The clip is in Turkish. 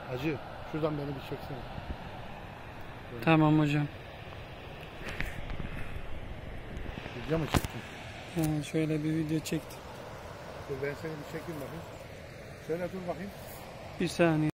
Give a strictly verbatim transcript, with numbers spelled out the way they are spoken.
Hacı şuradan beni bir çeksene. Böyle. Tamam hocam. Video mu çektin? Ha, şöyle bir video çektim. Dur ben seni bir çekeyim bakayım. Şöyle dur bakayım. Bir saniye.